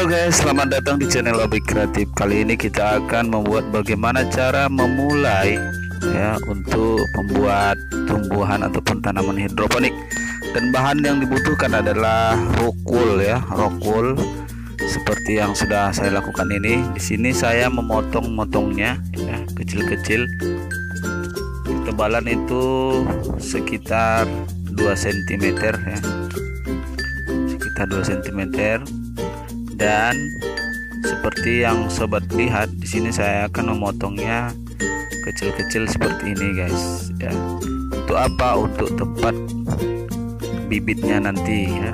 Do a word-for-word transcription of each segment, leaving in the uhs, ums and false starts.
guys, selamat datang di channel Hobi Kreatif. Kali ini kita akan membuat bagaimana cara memulai ya untuk membuat tumbuhan ataupun tanaman hidroponik. Dan bahan yang dibutuhkan adalah rock wool ya, rock wool seperti yang sudah saya lakukan ini. Di sini saya memotong-motongnya ya, kecil-kecil. Ketebalan itu sekitar dua sentimeter ya. Sekitar dua sentimeter. Dan seperti yang sobat lihat di sini, saya akan memotongnya kecil-kecil seperti ini guys ya. Untuk apa? Untuk tempat bibitnya nanti ya.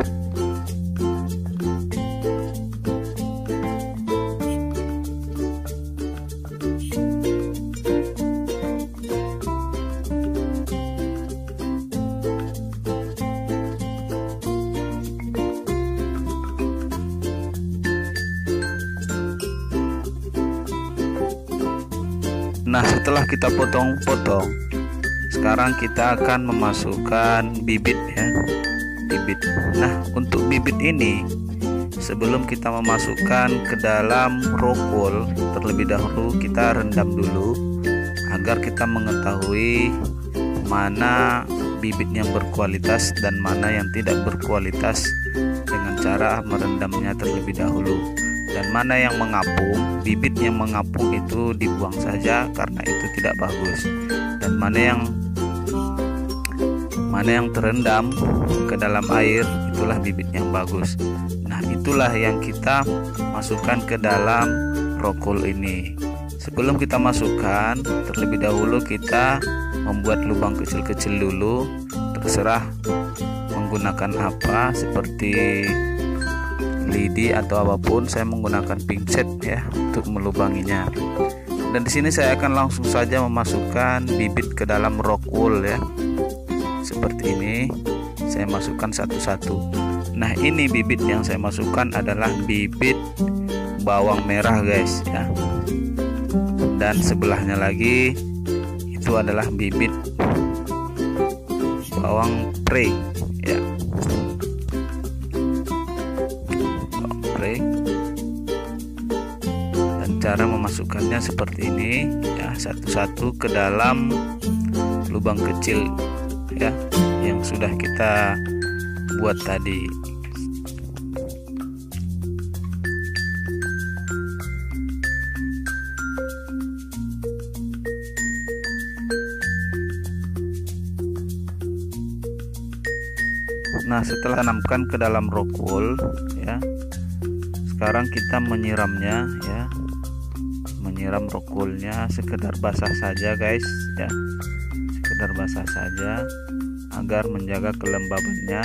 Nah, setelah kita potong-potong, sekarang kita akan memasukkan bibit ya, bibit. Nah, untuk bibit ini, sebelum kita memasukkan ke dalam rock wool, terlebih dahulu kita rendam dulu agar kita mengetahui mana bibit yang berkualitas dan mana yang tidak berkualitas dengan cara merendamnya terlebih dahulu. Dan mana yang mengapung, bibit yang mengapung itu dibuang saja karena itu tidak bagus. Dan mana yang mana yang terendam ke dalam air, itulah bibit yang bagus. Nah, itulah yang kita masukkan ke dalam rock wool ini. Sebelum kita masukkan, terlebih dahulu kita membuat lubang kecil-kecil dulu. Terserah menggunakan apa, seperti lidi atau apapun. Saya menggunakan pinset ya untuk melubanginya. Dan di sini saya akan langsung saja memasukkan bibit ke dalam rock wool ya. Seperti ini, saya masukkan satu-satu. Nah, ini bibit yang saya masukkan adalah bibit bawang merah guys ya. Dan sebelahnya lagi itu adalah bibit bawang pre ya. Dan cara memasukkannya seperti ini ya, satu-satu ke dalam lubang kecil ya yang sudah kita buat tadi. Nah, setelah tanamkan ke dalam rock wool ya, sekarang kita menyiramnya ya, menyiram rock woolnya sekedar basah saja guys ya, sekedar basah saja agar menjaga kelembabannya.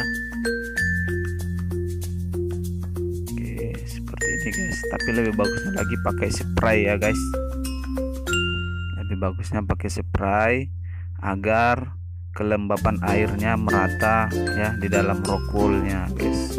Oke, seperti ini guys. Tapi lebih bagusnya lagi pakai spray ya guys, lebih bagusnya pakai spray agar kelembaban airnya merata ya di dalam rock woolnya guys.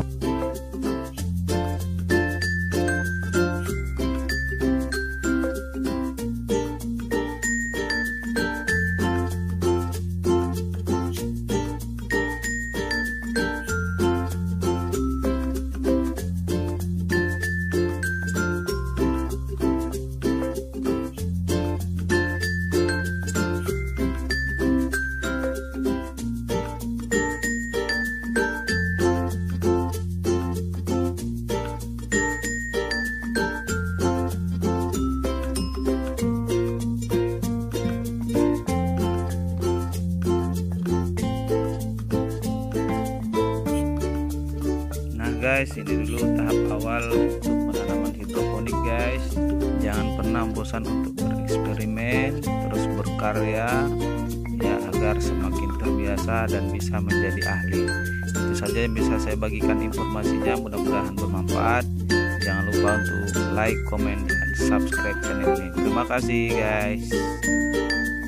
Guys, ini dulu tahap awal untuk penanaman hidroponik guys. Jangan pernah bosan untuk bereksperimen, terus berkarya ya, agar semakin terbiasa dan bisa menjadi ahli. Itu saja yang bisa saya bagikan informasinya, mudah-mudahan bermanfaat. Jangan lupa untuk like, comment, dan subscribe channel ini. Terima kasih guys.